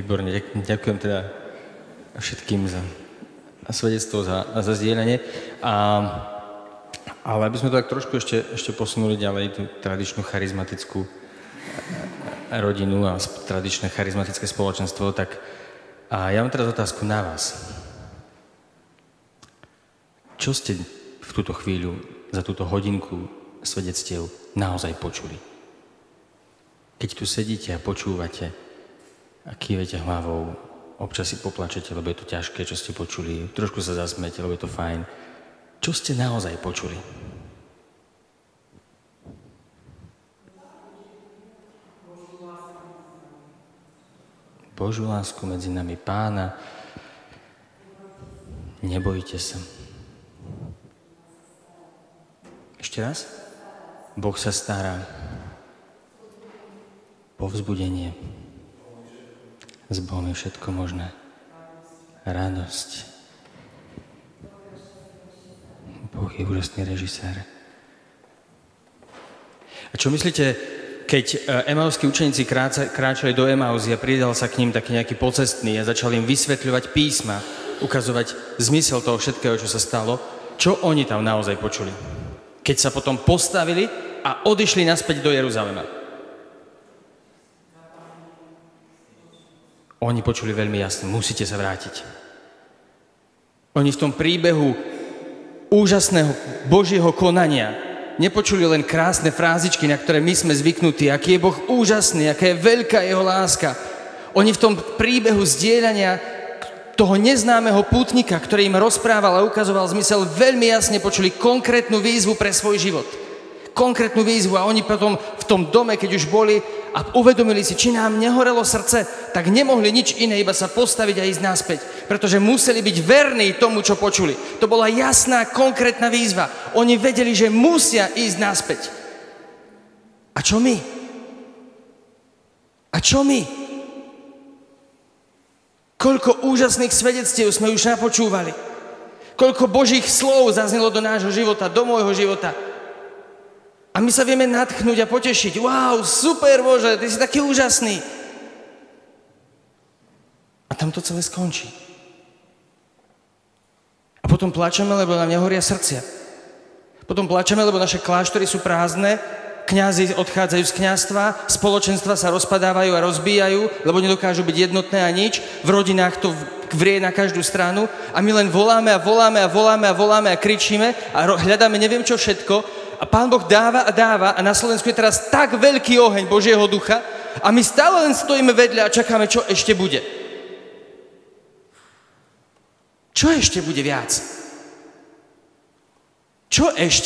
Výborne, ďakujem teda všetkým za svedectvo, za zdieľanie. Ale aby sme to tak trošku ešte posunuli ďalej, tú tradičnú charizmatickú rodinu a tradičné charizmatické spoločenstvo, tak ja mám teraz otázku na vás. Čo ste v túto chvíľu, za túto hodinku svedectiev naozaj počuli? Keď tu sedíte a počúvate a kývete hlavou, občas si poplačete, lebo je to ťažké, čo ste počuli, trošku sa zasmiete, lebo je to fajn. Čo ste naozaj počuli? Božiu lásku medzi nami, Pána. Nebojte sa. Ešte raz? Boh sa stará. Povzbudenie. S Bohom je všetko možné. Radosť. Boh je úžasný režisér. A čo myslíte, keď emauskí učeníci kráčali do Emausy a pridal sa k ním taký nejaký pocestný a začal im vysvetľovať písma, ukazovať zmysel toho všetkého, čo sa stalo, čo oni tam naozaj počuli? Keď sa potom postavili a odišli naspäť do Jeruzalema. Oni počuli veľmi jasne, musíte sa vrátiť. Oni v tom príbehu úžasného Božieho konania nepočuli len krásne frázičky, na ktoré my sme zvyknutí, aký je Boh úžasný, aká je veľká jeho láska. Oni v tom príbehu zdieľania toho neznámeho pútnika, ktorý im rozprával a ukazoval zmysel, veľmi jasne počuli konkrétnu výzvu pre svoj život. Konkrétnu výzvu a oni potom v tom dome, keď už boli a uvedomili si, či nám nehorelo srdce, tak nemohli nič iné, iba sa postaviť a ísť naspäť, pretože museli byť verní tomu, čo počuli. To bola jasná, konkrétna výzva. Oni vedeli, že musia ísť naspäť. A čo my? A čo my? Koľko úžasných svedectiev sme už napočúvali. Koľko Božích slov zaznelo do nášho života, do môjho života. A my sa vieme nadchnúť a potešiť. Wow, super Bože, ty si taký úžasný. A tam to celé skončí. A potom plačeme, lebo nám nehoria srdcia. Potom plačeme, lebo naše kláštory sú prázdne, kňazi odchádzajú z kňazstva, spoločenstva sa rozpadávajú a rozbíjajú, lebo nedokážu byť jednotné a nič. V rodinách to vrie na každú stranu a my len voláme a voláme a voláme a voláme a kričíme a hľadáme neviem čo všetko. A Pán Boh dáva a na Slovensku je teraz tak veľký oheň Božieho ducha a my stále len stojíme vedľa a čakáme, čo ešte bude. Čo ešte bude viac? Čo ešte?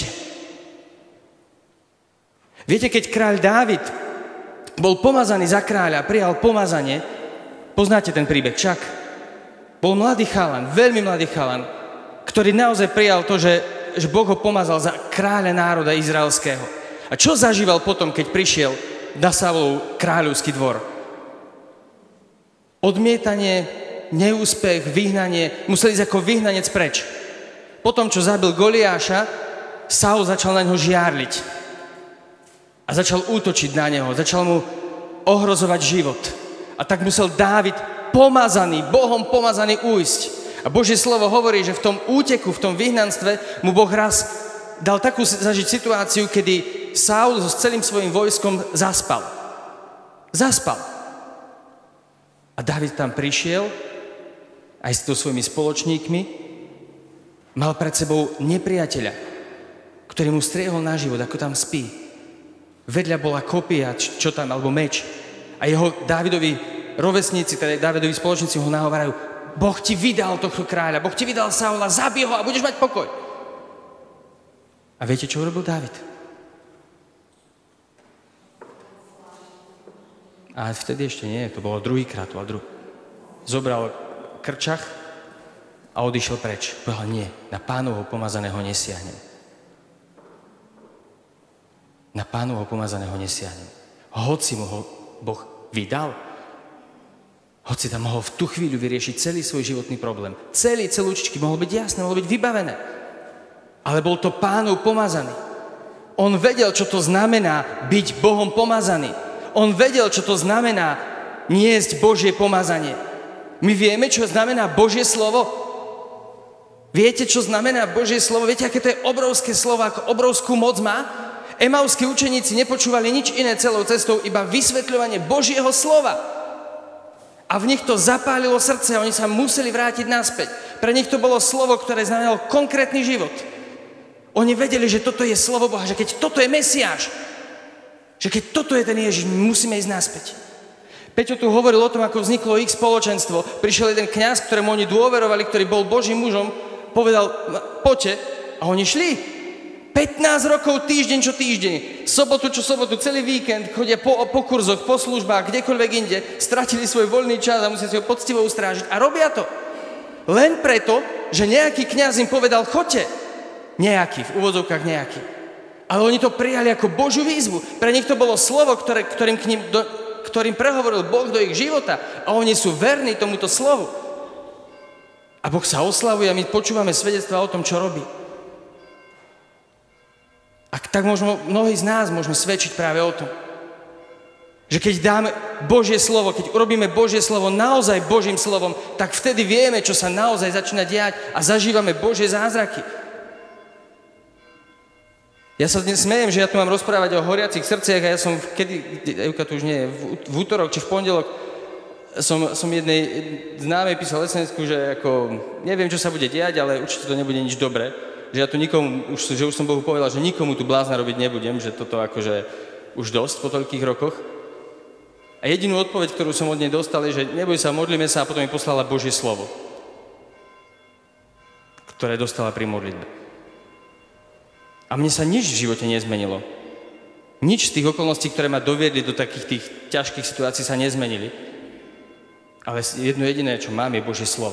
Viete, keď kráľ Dávid bol pomazaný za kráľa, prijal pomazanie, poznáte ten príbeh, však? Bol mladý chalan, veľmi mladý chalan, ktorý naozaj prijal to, že Boh ho pomazal za kráľa národa izraelského. A čo zažíval potom, keď prišiel na Saulov kráľovský dvor? Odmietanie, neúspech, vyhnanie, musel ísť ako vyhnanec preč. Potom, čo zabil Goliáša, Saul začal na ňo žiarliť. A začal útočiť na neho, začal mu ohrozovať život. A tak musel Dávid pomazaný, Bohom pomazaný ujsť. A Božie slovo hovorí, že v tom úteku, v tom vyhnanstve mu Boh raz dal takú zažiť situáciu, kedy Saul so celým svojím vojskom zaspal. Zaspal. A Dávid tam prišiel aj s svojimi spoločníkmi, mal pred sebou nepriateľa, ktorý mu striehol na život, ako tam spí. Vedľa bola kopia, čo tam, alebo meč. A jeho Dávidovi rovesníci, teda Dávidovi spoločníci ho nahovárajú, Boh ti vydal tohto kráľa, Boh ti vydal Saula, zabij ho a budeš mať pokoj. A viete, čo urobil Dávid? A vtedy ešte nie, to bolo druhýkrát. Zobral krčach a odišiel preč. Povedal, nie, na Pánovho pomazaného nesiahnem. Na Pánovho pomazaného nesiahnem. Hoci mu ho Boh vydal, hoci tam mohol v tú chvíľu vyriešiť celý svoj životný problém. Celúčičky mohol byť jasné, mohol byť vybavené. Ale bol to Pánov pomazaný. On vedel, čo to znamená byť Bohom pomazaný. On vedel, čo to znamená niesť Božie pomazanie. My vieme, čo znamená Božie slovo? Viete, čo znamená Božie slovo? Viete, aké to je obrovské slovo, ako obrovskú moc má? Emauskí učeníci nepočúvali nič iné celou cestou, iba vysvetľovanie Božieho slova. A v nich to zapálilo srdce a oni sa museli vrátiť naspäť. Pre nich to bolo slovo, ktoré znamenalo konkrétny život. Oni vedeli, že toto je slovo Boha, že keď toto je Mesiáš, že keď toto je ten Ježiš, my musíme ísť naspäť. Peťo tu hovoril o tom, ako vzniklo ich spoločenstvo. Prišiel jeden kňaz, ktorému oni dôverovali, ktorý bol Božím mužom, povedal, poďte, a oni šli. 15 rokov týždeň čo týždeň, sobotu čo sobotu, celý víkend, chodia po kurzoch, po službách, kdekoľvek inde, stratili svoj voľný čas a musia si ho poctivo ustrážiť. A robia to. Len preto, že nejaký kňaz im povedal, choďte. Nejaký, v úvodzovkách nejaký. Ale oni to prijali ako Božiu výzvu. Pre nich to bolo slovo, ktorým prehovoril Boh do ich života. A oni sú verní tomuto slovu. A Boh sa oslavuje a my počúvame svedectvá o tom, čo robí. A tak možno mnohí z nás môžeme svedčiť práve o tom. Že keď dáme Božie slovo, keď urobíme Božie slovo naozaj Božím slovom, tak vtedy vieme, čo sa naozaj začína diať a zažívame Božie zázraky. Ja sa dnes smejem, že ja tu mám rozprávať o horiacich srdciach a ja som, Evka tu už nie, v útorok či v pondelok som jednej známej písal SMS-ku, že ako, neviem, čo sa bude diať, ale určite to nebude nič dobré. Že ja tu nikomu, že už som Bohu povedal, že nikomu tu blázna robiť nebudem, že toto akože už dosť po toľkých rokoch. A jedinú odpoveď, ktorú som od nej dostal, je, že neboj sa, modlíme sa a potom mi poslala Božie slovo, ktoré dostala pri modlitbe. A mne sa nič v živote nezmenilo. Nič z tých okolností, ktoré ma doviedli do takých tých ťažkých situácií, sa nezmenili. Ale jedno jediné, čo mám, je Božie slovo.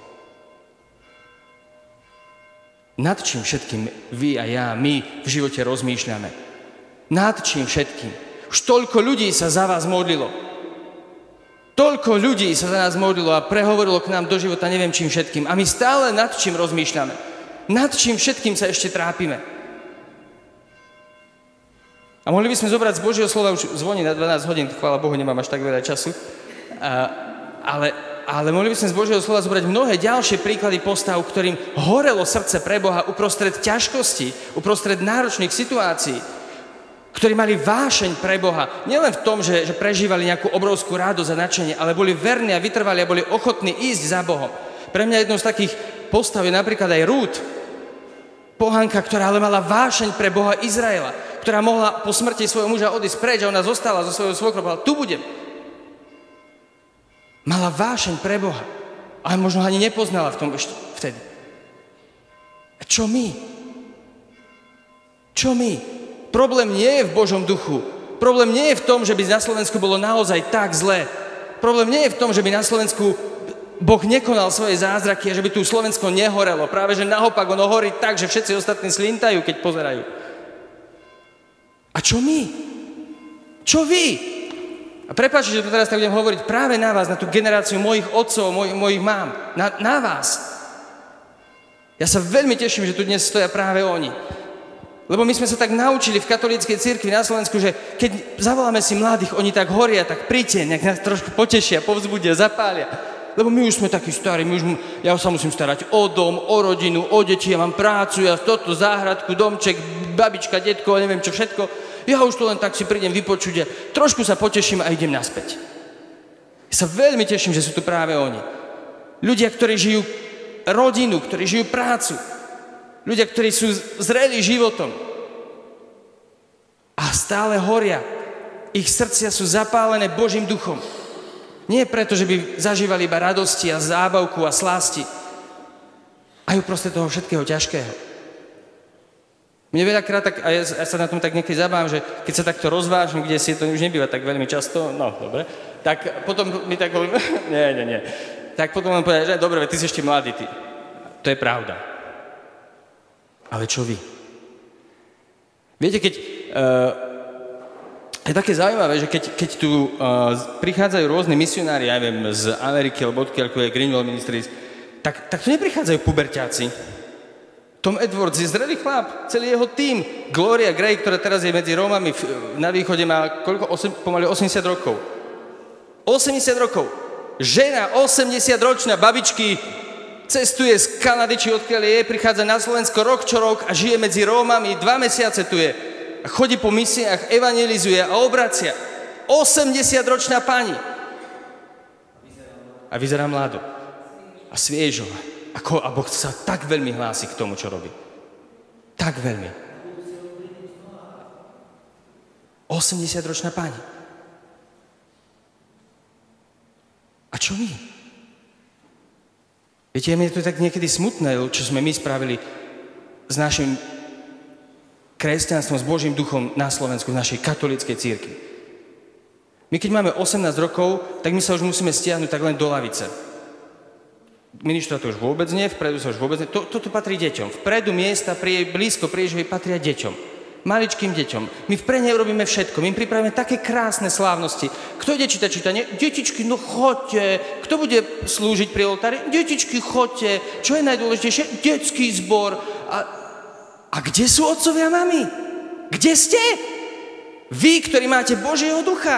Nad čím všetkým vy a ja, my v živote rozmýšľame? Nad čím všetkým? Už toľko ľudí sa za vás modlilo. Toľko ľudí sa za nás modlilo a prehovorilo k nám do života neviem čím všetkým. A my stále nad čím rozmýšľame? Nad čím všetkým sa ešte trápime? A mohli by sme zobrať z Božieho slova, už zvoní na 12 hodín, chvála Bohu, nemám až tak veľa času, ale mohli by sme z Božieho slova zobrať mnohé ďalšie príklady postav, ktorým horelo srdce pre Boha uprostred ťažkosti, uprostred náročných situácií, ktorí mali vášeň pre Boha. Nielen v tom, že prežívali nejakú obrovskú radosť a nadšenie, ale boli verní a vytrvali a boli ochotní ísť za Bohom. Pre mňa jednou z takých postav je napríklad aj Rút, pohanka, ktorá ale mala vášeň pre Boha Izraela, ktorá mohla po smrti svojho muža odísť preč a ona zostala so svojou svokrom, ale tu budem. Mala vášeň pre Boha, ale možno ani nepoznala v tom ešte vtedy. A čo my? Čo my? Problém nie je v Božom duchu. Problém nie je v tom, že by na Slovensku bolo naozaj tak zlé. Problém nie je v tom, že by na Slovensku Boh nekonal svoje zázraky a že by tu Slovensko nehorelo. Práve, že naopak ono horí tak, že všetci ostatní slintajú, keď pozerajú. A čo my? Čo vy? A prepáčte, že to teraz tak budem hovoriť práve na vás, na tú generáciu mojich otcov, mojich mám. Na vás. Ja sa veľmi teším, že tu dnes stoja práve oni. Lebo my sme sa tak naučili v katolíckej cirkvi na Slovensku, že keď zavoláme si mladých, oni tak horia, tak príďte, nech nás trošku potešia, povzbudia, zapália. Lebo my už sme takí starí, ja sa musím starať o dom, o rodinu, o deti, ja mám prácu, ja toto, záhradku, domček, babička, detko, neviem čo všetko. Ja už to len tak si prídem vypočuť a trošku sa poteším a idem naspäť. Ja sa veľmi teším, že sú tu práve oni. Ľudia, ktorí žijú rodinu, ktorí žijú prácu. Ľudia, ktorí sú zrelí životom. A stále horia. Ich srdcia sú zapálené Božím duchom. Nie preto, že by zažívali iba radosti a zábavku a slasti. Aj uprostred toho všetkého ťažkého. Mne veľakrát tak, a ja sa na tom tak niekedy zabávam, že keď sa takto rozvážim, kde si to už nebýva tak veľmi často, no dobre, tak potom mi tak hovorím, nie. Tak potom len povedať, že dobre, ty si ešte mladý, ty. To je pravda. Ale čo vy? Viete, keď je také zaujímavé, že keď tu prichádzajú rôzni misionári, ja neviem, z Ameriky, alebo odkiaľko je Greenwell Ministries, tak tu neprichádzajú puberťáci. Tom Edwards je zrelý chlap, celý jeho tím. Gloria Gray, ktorá teraz je medzi Rómami na východe, má pomaly 80 rokov. 80 rokov. Žena, 80-ročná, babičky, cestuje z Kanady, či odkiaľ je, prichádza na Slovensko rok čo rok a žije medzi Rómami, 2 mesiace tu je. A chodí po misiách, evangelizuje a obracia. 80-ročná pani. A vyzerá mládo. A sviežo. A Boh sa tak veľmi hlási k tomu, čo robí. Tak veľmi. 80-ročná pani. A čo my? Viete, mne je to tak niekedy smutné, čo sme my spravili s našim kresťanstvom, s Božím duchom na Slovensku, v našej katolíckej cirkvi. My keď máme 18 rokov, tak my sa už musíme stiahnuť tak len do lavice. Ministra to už vôbec nie, vpredu sa už vôbec nie. Toto patrí deťom. Vpredu miesta, blízko prieživej patria deťom. Maličkým deťom. My v Prehne robíme všetko. My im pripravíme také krásne slávnosti. Kto ide čítať čítanie? Detičky, no choďte. Kto bude slúžiť pri oltári? Detičky, choďte. Čo je najdôležitejšie? Detský zbor. A kde sú otcovia a mami? Kde ste? Vy, ktorí máte Božieho ducha.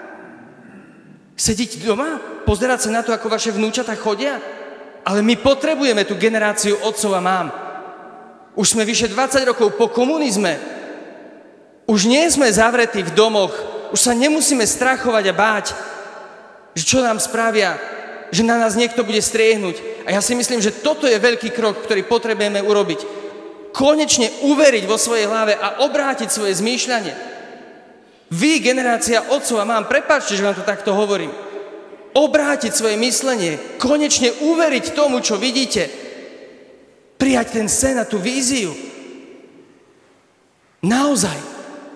Sedíte doma? Pozerať sa na to, ako vaše vnúčatá chodia? Ale my potrebujeme tú generáciu otcov a mám. Už sme vyše 20 rokov po komunizme. Už nie sme zavretí v domoch. Už sa nemusíme strachovať a báť, že čo nám spravia, že na nás niekto bude striehnúť. A ja si myslím, že toto je veľký krok, ktorý potrebujeme urobiť. Konečne uveriť vo svojej hlave a obrátiť svoje zmýšľanie. Vy, generácia otcov a mám, prepáčte, že vám to takto hovorím. Obrátiť svoje myslenie, konečne uveriť tomu, čo vidíte. Prijať ten sen a tú víziu. Naozaj.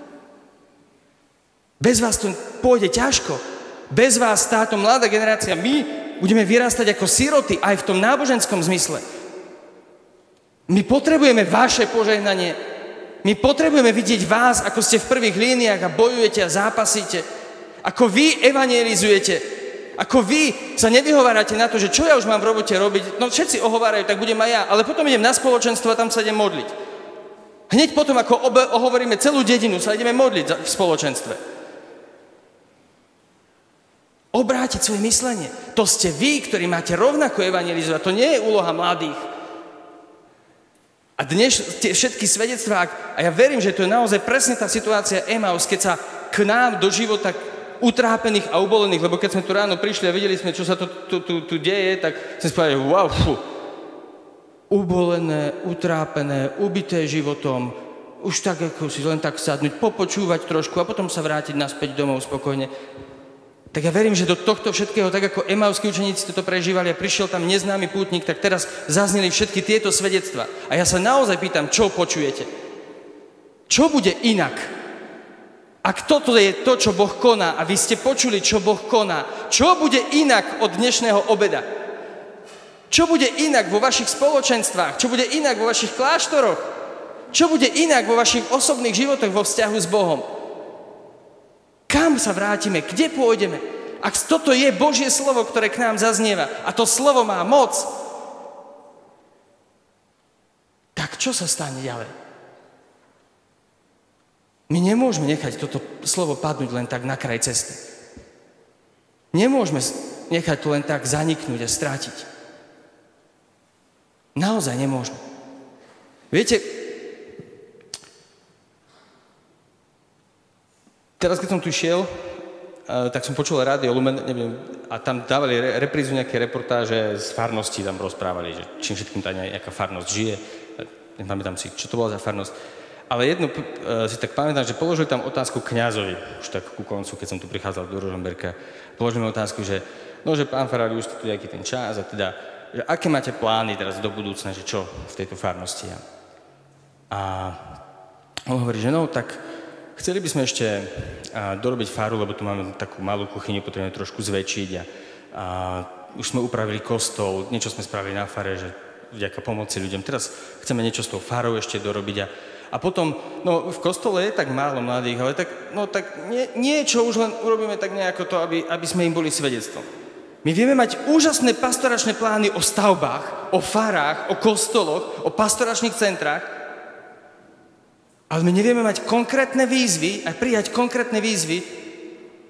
Bez vás to pôjde ťažko. Bez vás táto mladá generácia, my budeme vyrastať ako siroty aj v tom náboženskom zmysle. My potrebujeme vaše požehnanie. My potrebujeme vidieť vás, ako ste v prvých líniách a bojujete a zápasíte. Ako vy evangelizujete. Ako vy sa nevyhovárate na to, že čo ja už mám v robote robiť. No všetci ohovárajú, tak budem aj ja. Ale potom idem na spoločenstvo a tam sa idem modliť. Hneď potom, ako ohovoríme celú dedinu, sa ideme modliť v spoločenstve. Obrátiť svoje myslenie. To ste vy, ktorí máte rovnako evangelizovať. To nie je úloha mladých. A dnes tie všetky svedectvá, a ja verím, že to je naozaj presne tá situácia Emaus, keď sa k nám do života utrápených a ubolených, lebo keď sme tu ráno prišli a videli sme, čo sa tu deje, tak sme si povedali, wow, ubolené, utrápené, ubité životom, už tak ako si len tak sadnúť, popočúvať trošku a potom sa vrátiť naspäť domov spokojne. Tak ja verím, že do tohto všetkého, tak ako emauskí učeníci toto prežívali a prišiel tam neznámy pútnik, tak teraz zazneli všetky tieto svedectvá. A ja sa naozaj pýtam, čo počujete? Čo bude inak? Ak toto je to, čo Boh koná, a vy ste počuli, čo Boh koná, čo bude inak od dnešného obeda? Čo bude inak vo vašich spoločenstvách? Čo bude inak vo vašich kláštoroch? Čo bude inak vo vašich osobných životoch vo vzťahu s Bohom? Kam sa vrátime? Kde pôjdeme? Ak toto je Božie slovo, ktoré k nám zaznieva, a to slovo má moc, tak čo sa stane ďalej? My nemôžeme nechať toto slovo padnúť len tak na kraj cesty. Nemôžeme nechať to len tak zaniknúť a strátiť. Naozaj nemôžeme. Viete, teraz, keď som tu šiel, tak som počul rádio Lumen, neviem, a tam dávali reprízu nejaké reportáže z farnosti, tam rozprávali, že čím všetkým tá nejaká farnosť žije. Nepamätám si, čo to bola za farnosť. Ale jednu si tak pamätám, že položili tam otázku kňazovi, už tak ku koncu, keď som tu prichádzal do Ružomberka. Položili mi otázku, že pán farár, už tu nejaký ten čas a teda, že aké máte plány teraz do budúcna, že čo v tejto farnosti. A on hovorí, že tak chceli by sme ešte dorobiť faru, lebo tu máme takú malú kuchyňu, potrebujeme trošku zväčšiť a už sme upravili kostol, niečo sme spravili na fare, že vďaka pomoci ľuďom. Teraz chceme niečo s tou farou ešte dorobiť a potom, v kostole je tak málo mladých, ale tak niečo už len urobíme tak nejako to, aby sme im boli svedectvom. My vieme mať úžasné pastoračné plány o stavbách, o farách, o kostoloch, o pastoračných centrách, ale my nevieme mať konkrétne výzvy a prijať konkrétne výzvy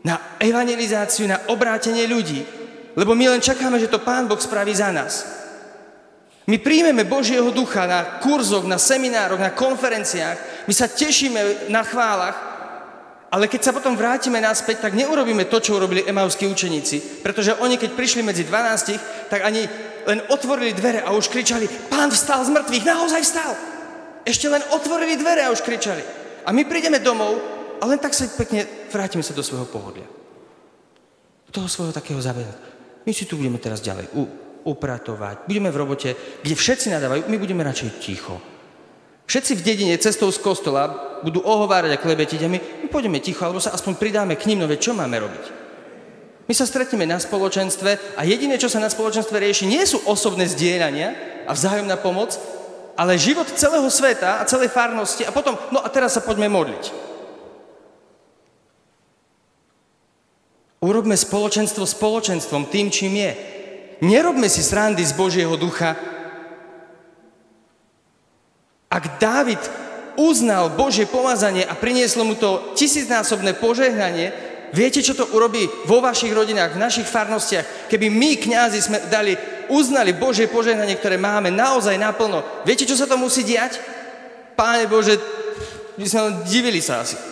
na evangelizáciu, na obrátenie ľudí. Lebo my len čakáme, že to Pán Boh spraví za nás. My príjmeme Božieho ducha na kurzoch, na seminároch, na konferenciách. My sa tešíme na chválach, ale keď sa potom vrátime naspäť, tak neurobíme to, čo urobili emauskí učeníci. Pretože oni, keď prišli medzi 12, tak ani len otvorili dvere a už kričali: Pán vstal z mŕtvych, naozaj vstal. Ešte len otvorili dvere a už kričali. A my prídeme domov a len tak sa pekne vrátime sa do svojho pohodlia. Do toho svojho takého zabeda. My si tu budeme teraz ďalej upratovať. Budeme v robote, kde všetci nadávajú, my budeme radšej ticho. Všetci v dedine cestou z kostola budú ohovárať a klebetiť a my pôjdeme ticho, alebo sa aspoň pridáme k ním, no veď čo máme robiť? My sa stretneme na spoločenstve a jediné, čo sa na spoločenstve rieši, nie sú osobné zdieľania a vzájomná pomoc, ale život celého sveta a celej farnosti a potom, no a teraz sa poďme modliť. Urobme spoločenstvo spoločenstvom, tým, čím je. Nerobme si srandy z Božieho ducha. Ak Dávid uznal Božie pomazanie a prinieslo mu to 1000-násobné požehnanie, viete, čo to urobí vo vašich rodinách, v našich farnostiach? Keby my, kňazi, sme uznali Božie požehnanie, ktoré máme naozaj naplno, viete, čo sa to musí diať? Páne Bože, my sme len divili sa asi.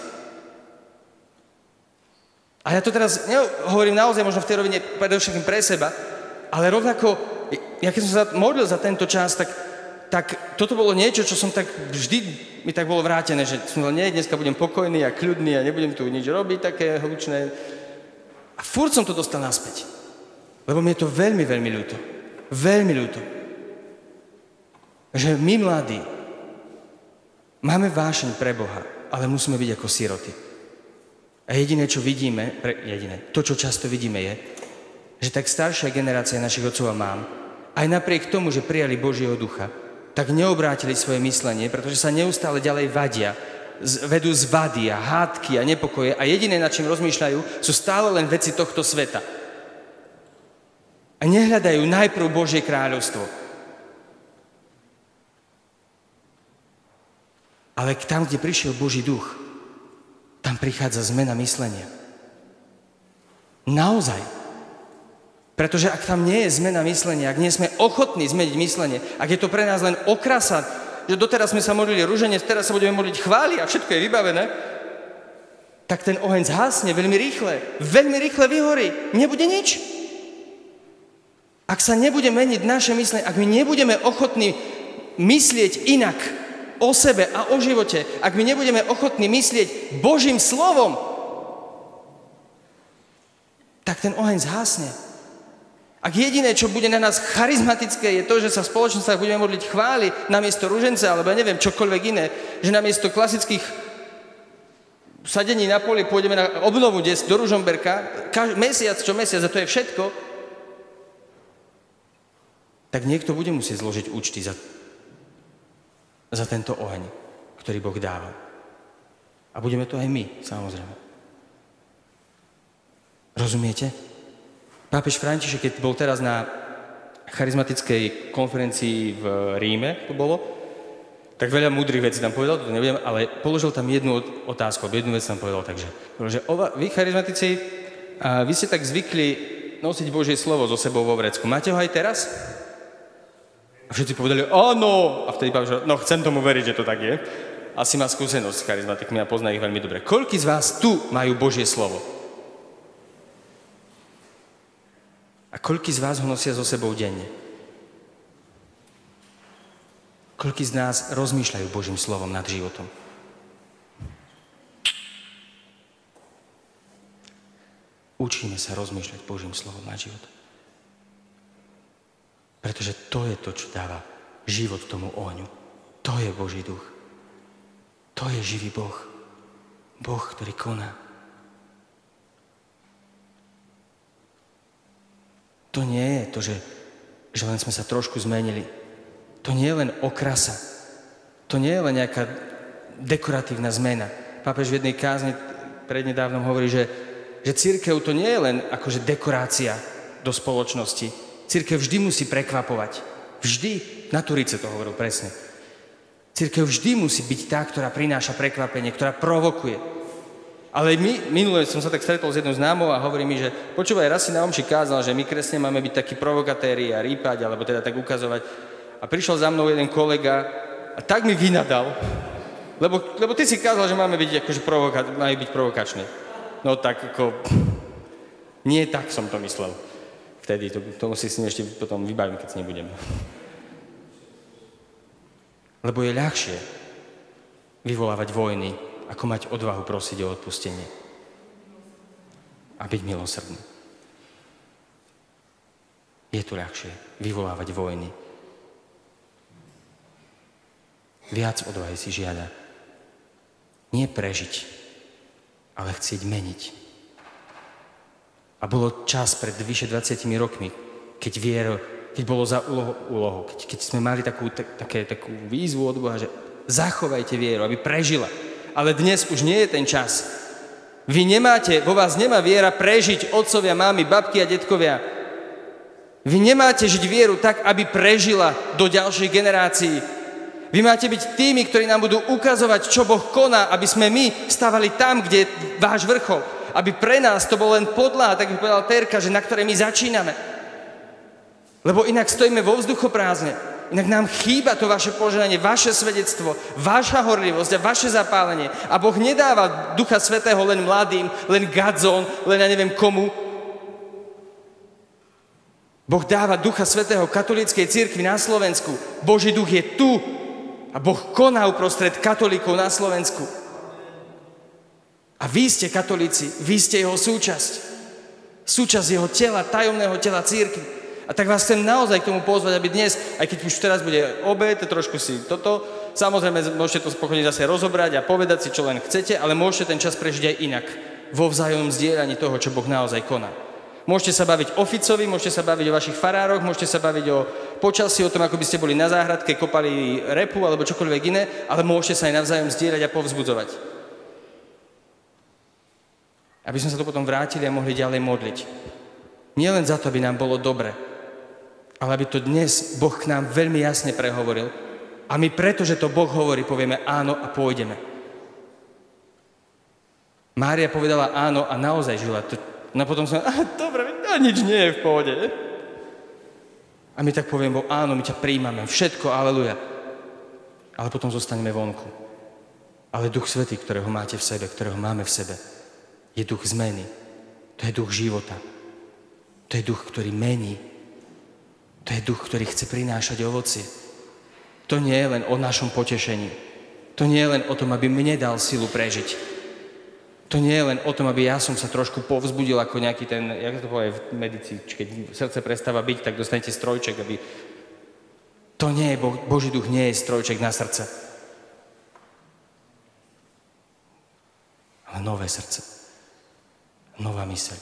A ja to teraz hovorím naozaj možno v tej rovine predovšetkým pre seba, ale rovnako, ja keď som sa modlil za tento čas, tak toto bolo niečo, čo som tak vždy mi tak bolo vrátené, že som nie, dneska budem pokojný a kľudný a nebudem tu nič robiť také hlučné. A furt som to dostal naspäť. Lebo mi je to veľmi, veľmi ľúto. Veľmi ľúto. Že my mladí máme vášeň pre Boha, ale musíme byť ako siroty. A jediné, čo vidíme, to, čo často vidíme, je, že tak staršia generácia našich otcov a mám, aj napriek tomu, že prijali Božieho ducha, tak neobrátili svoje myslenie, pretože sa neustále ďalej vadia, vedú z vady a hádky a nepokoje a jediné, nad čím rozmýšľajú, sú stále len veci tohto sveta. A nehľadajú najprv Božie kráľovstvo. Ale tam, kde prišiel Boží duch, tam prichádza zmena myslenia. Naozaj. Pretože ak tam nie je zmena myslenia, ak nie sme ochotní zmeniť myslenie, ak je to pre nás len okrasa, že doteraz sme sa modlili ruženec, teraz sa budeme modliť chvály a všetko je vybavené, tak ten oheň zhasne veľmi rýchle vyhorí, nebude nič. Ak sa nebude meniť naše myslenie, ak my nebudeme ochotní myslieť inak o sebe a o živote, ak my nebudeme ochotní myslieť Božím slovom, tak ten oheň zhasne. Ak jediné, čo bude na nás charizmatické, je to, že sa v spoločenstvách budeme modliť chvály namiesto ružence, alebo ja neviem, čokoľvek iné, že namiesto klasických sadení na poli pôjdeme na obnovu do Ružomberka, mesiac čo mesiac, a to je všetko, tak niekto bude musieť zložiť účty za tento oheň, ktorý Boh dáva. A budeme to aj my, samozrejme. Rozumiete? Pápež František, keď bol teraz na charizmatickej konferencii v Ríme, to bolo, tak veľa múdrych vecí tam povedal, to nebudem, ale položil tam jednu otázku, jednu vec tam povedal, takže vy charizmatici, vy ste tak zvykli nosiť Božie slovo so sebou vo vrecku. Máte ho aj teraz? A všetci povedali, áno. A vtedy povedal, no chcem tomu veriť, že to tak je. Asi má skúsenosť s charizmatikmi a pozná ich veľmi dobre. Koľký z vás tu majú Božie slovo? A koľký z vás ho nosia so sebou denne? Koľký z nás rozmýšľajú Božím slovom nad životom? Učíme sa rozmýšľať Božím slovom nad životom. Pretože to je to, čo dáva život tomu ohňu. To je Boží duch. To je živý Boh. Boh, ktorý koná. To nie je to, že len sme sa trošku zmenili. To nie je len okrasa. To nie je len nejaká dekoratívna zmena. Pápež v jednej kázni prednedávnom hovorí, že cirkev to nie je len akože dekorácia do spoločnosti. Cirkev vždy musí prekvapovať. Vždy. Na Turice to hovoril presne. Cirkev vždy musí byť tá, ktorá prináša prekvapenie, ktorá provokuje. Ale minule som sa tak stretol s jednou známou a hovorí mi, že počúvaj, raz si na omši kázal, že my kresťania máme byť takí provokatéri a rýpať, alebo teda tak ukazovať. A prišiel za mnou jeden kolega a tak mi vynadal, lebo ty si kázal, že máme byť akože majú byť provokační. No tak ako... Nie tak som to myslel. Vtedy, tomu si s ním ešte potom vybavím, keď s ním budem. Lebo je ľahšie vyvolávať vojny, ako mať odvahu prosiť o odpustenie. A byť milosrdný. Je to ľahšie vyvolávať vojny. Viac odvahy si žiada. Nie prežiť, ale chcieť meniť. A bolo čas pred vyše 20 rokmi, keď bolo za úlohu, keď sme mali takú výzvu od Boha, že zachovajte vieru, aby prežila. Ale dnes už nie je ten čas. Vo vás nemá viera prežiť otcovia, mámy, babky a detkovia. Vy nemáte žiť vieru tak, aby prežila do ďalšej generácii. Vy máte byť tými, ktorí nám budú ukazovať, čo Boh koná, aby sme my stávali tam, kde je váš vrchol. Aby pre nás to bol len podľa, tak by povedal Terka, že na ktorej my začíname. Lebo inak stojíme vo vzduchoprázdne. Inak nám chýba to vaše požehnanie, vaše svedectvo, vaša horlivosť a vaše zapálenie. A Boh nedáva Ducha Svätého len mladým, len gadzón, len ja neviem komu. Boh dáva Ducha Svätého katolíckej cirkvi na Slovensku. Boží duch je tu a Boh koná uprostred katolíkov na Slovensku. A vy ste katolíci, vy ste jeho súčasť. Súčasť jeho tela, tajomného tela cirkvi. A tak vás chcem naozaj k tomu pozvať, aby dnes, aj keď už teraz bude obed, trošku si toto, samozrejme môžete to spokojne zase rozobrať a povedať si, čo len chcete, ale môžete ten čas prežiť aj inak. Vo vzájomnom zdieľaní toho, čo Boh naozaj koná. Môžete sa baviť o Ficovi, môžete sa baviť o vašich farároch, môžete sa baviť o počasí, o tom, ako by ste boli na záhradke, kopali repu alebo čokoľvek iné, ale môžete sa aj navzájom zdieľať a povzbudzovať. Aby sme sa tu potom vrátili a mohli ďalej modliť. Nie len za to, aby nám bolo dobre, ale aby to dnes Boh k nám veľmi jasne prehovoril. A my pretože to Boh hovorí, povieme áno a pôjdeme. Mária povedala áno a naozaj žila. No potom sme, dobre, nič nie je v pohode. A my tak povieme Bohu, áno, my ťa príjmame, všetko, aleluja. Ale potom zostaneme vonku. Ale Duch Svätý, ktorého máte v sebe, ktorého máme v sebe, je duch zmeny. To je duch života. To je duch, ktorý mení. To je duch, ktorý chce prinášať ovocie. To nie je len o našom potešení. To nie je len o tom, aby mne dal silu prežiť. To nie je len o tom, aby ja som sa trošku povzbudil ako nejaký ten, jak to povie v medicíne, keď srdce prestáva byť, tak dostanete strojček, aby... To nie je, Boží duch nie je strojček na srdce. Ale nové srdce. Nová myseľ.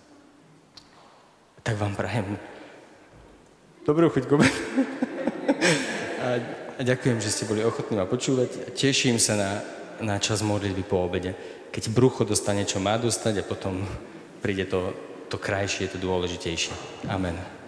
Tak vám prajem dobrú chuť k obedu. A ďakujem, že ste boli ochotní ma počúvať. Teším sa na čas modlitby po obede. Keď brucho dostane, čo má dostať a potom príde to krajšie, to dôležitejšie. Amen.